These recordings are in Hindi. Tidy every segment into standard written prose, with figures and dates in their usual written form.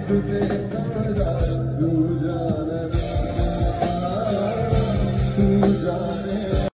तुझे समझा तू जाने तू जाने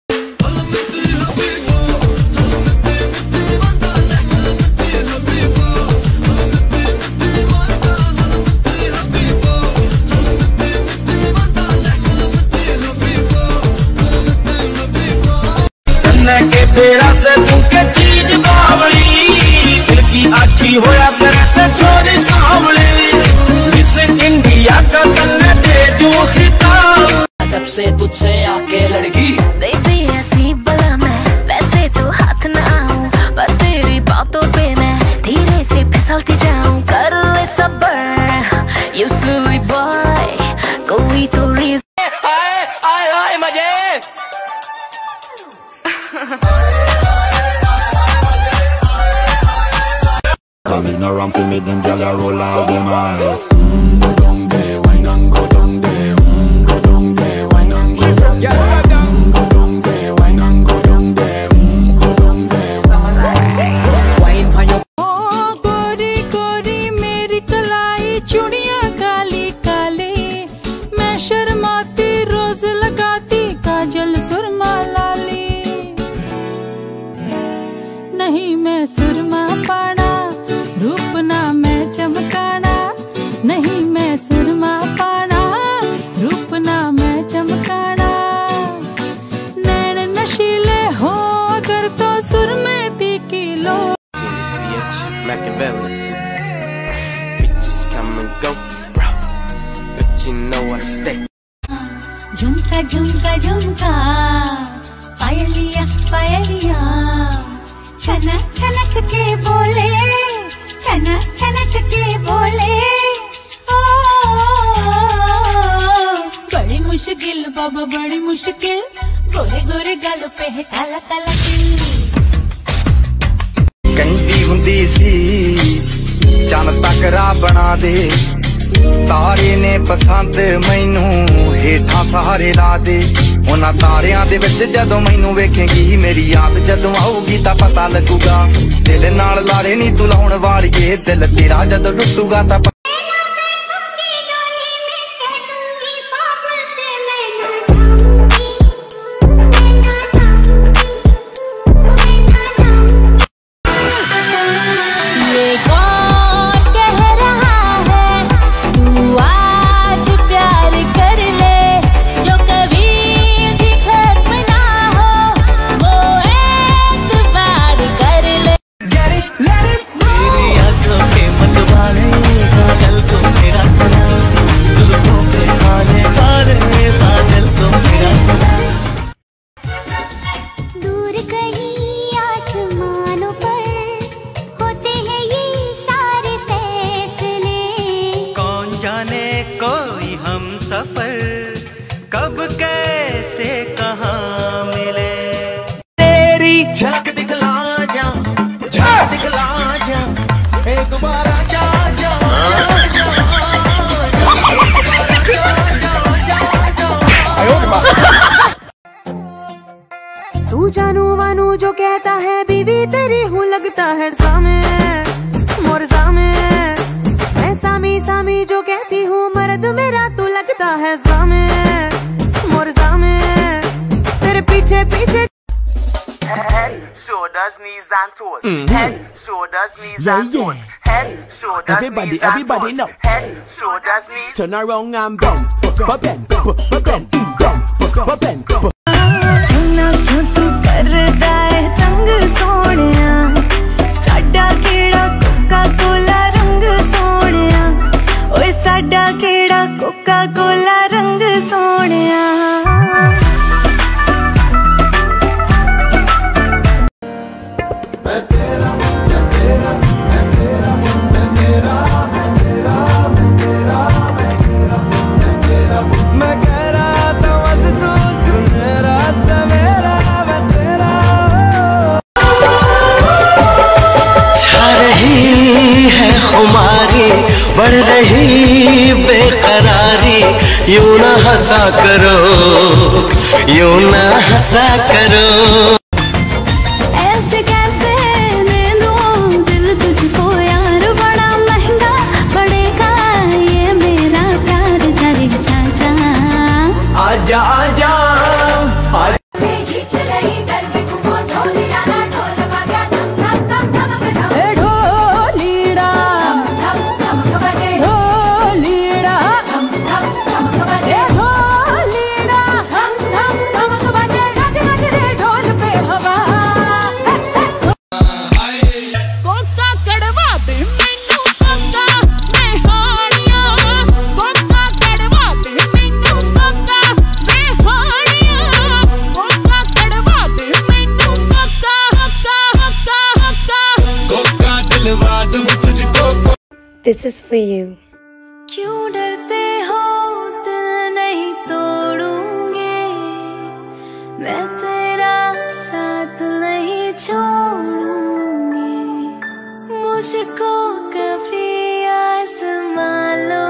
के तेरा से तू के चीज बावली दिल की अच्छी होया तेरे से छोरी सांवली मिस इंडिया का तन्ने दे दू खिताब जब से तुझसे आके लड़की बेबी ऐसी बला मैं वैसे तो हाथ न आऊं पर तेरी बातों पे मैं धीरे से फिसलती जाऊं कर ले सब्र यू स्ली बॉय कोई तो रीज़न आए आए आए मजे Coming around to me, them gyal a roll out them eyes. Go down there, wine and go down there. Go down there, wine and go down there. Go down there, wine and go down there. Go down there. Wine भाइयों ओ गोरी गोरी मेरी कलाई चूड़ियां काली काली मैं शर्माती रोज लगाती काजल सुरमा लाली नहीं मैं सुरमा पाना रूप ना मैं चमकाना नहीं मैं सुरमा पाना रूप ना मैं चमकाना नैन नशीले हो अगर तो सुरमे तीखी लो Machiavelli bitches come and go bro but you know I stay झुमका झुमका झुमका पायलिया पायलिया छनक छनक के बोले छनक छनक के बोले ओ बड़ी मुश्किल बाबा बड़ी मुश्किल गोरे गोरे गालों पे है काला काला तिल कहती हुंदी सी चन तकरा बना दे तारे ने पसंद मैनू हेठां सहारे ला दे उन्हां तारियां दे विच जदों मैनू वेखेंगी मेरी याद जदों आऊगी तां पता लगूगा दिल नाल लारे नी तू लाउण वालिए दिल तेरा जदों टुटूगा तां कोई हम सफर कब कैसे कहाँ मिले तेरी झलक दिखला जा झलक दिखला जा एक बार जा जा तू जानू वानू जो कहता है बीवी तेरी हूँ लगता है सामे मोर सामे मैं सामी सामी जो कहती हूँ मर्द मेरा तू लगता है सामे मोर सामे तेरे पीछे पीछे Head, shoulders, knees and toes. Head, shoulders, knees and toes. Head, shoulders, everybody, knees everybody and know. toes. Head, shoulders, knees. Turn around and bend, bend, bend, bend, bend. ना क्यों तू करदा है तंग सोनिया साडा केड़ा कोका कोला रंग सोनिया ओए साडा केड़ा कोका कोला रंग सोनिया बढ़ रही बेकरारी यूं ना हंसा करो यूं ना हंसा करो ऐसे कैसे दे दूं दिल तुझको यार बड़ा महंगा पड़ेगा दिलवा दूं तुझको। This is for you. क्यों डरते हो दिल नहीं तोड़ूंगी, मैं तेरा साथ नहीं छोड़ूंगी, मुझको कभी आज़मा लो।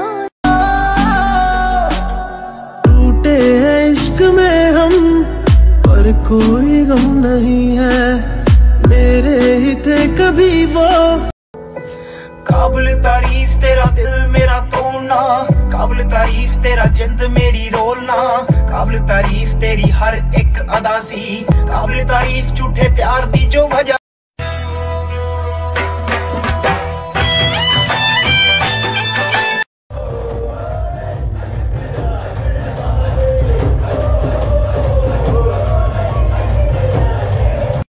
टूटे हैं इश्क में हम पर कोई गम नहीं है, मेरे ही थे कभी वो। काबिल तारीफ तेरा दिल मेरा तोड़ना, काबिल तारीफ तेरा जिंद मेरी रोलना, काबिल तारीफ तेरी हर एक अदा सी, काबिल तारीफ झूठे प्यार दी जो वजह।